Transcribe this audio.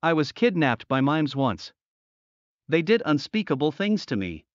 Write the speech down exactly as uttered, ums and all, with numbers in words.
I was kidnapped by mimes once. They did unspeakable things to me.